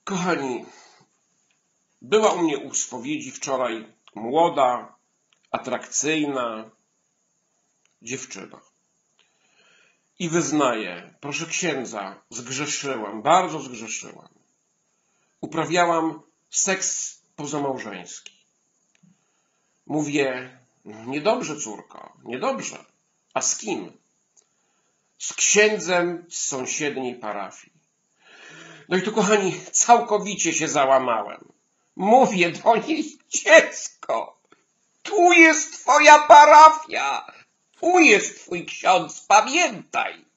Kochani, była u mnie u spowiedzi wczoraj młoda, atrakcyjna dziewczyna. I wyznaję, proszę księdza, zgrzeszyłam, bardzo zgrzeszyłam. Uprawiałam seks pozamałżeński. Mówię, niedobrze, córko, niedobrze. A z kim? Z księdzem z sąsiedniej parafii. No i tu, kochani, całkowicie się załamałem. Mówię do niej, dziecko, tu jest twoja parafia, tu jest twój ksiądz, pamiętaj.